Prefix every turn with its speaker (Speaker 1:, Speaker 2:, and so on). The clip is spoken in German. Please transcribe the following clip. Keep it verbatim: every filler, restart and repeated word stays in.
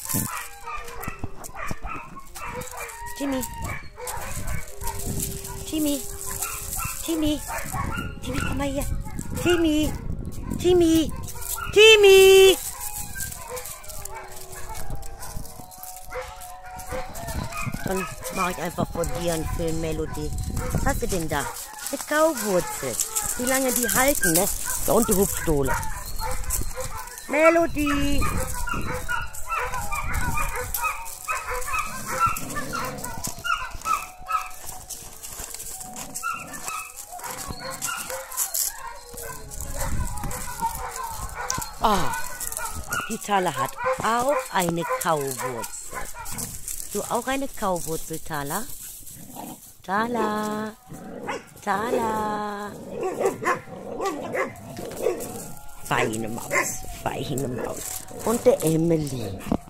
Speaker 1: Timmy. Timmy. Timmy. Timmy, komm mal hier. Timmy. Timmy. Timmy. Dann mache ich einfach von dir einen Film, Melody. Was hast du denn da? Eine Kauwurzel. Wie lange die halten, ne? Da und die Hupfdohle. Melody. Ah, die Thala hat auch eine Kauwurzel. Du auch eine Kauwurzel, Thala? Thala, Thala. Feine Maus, feine Maus. Und der Emily.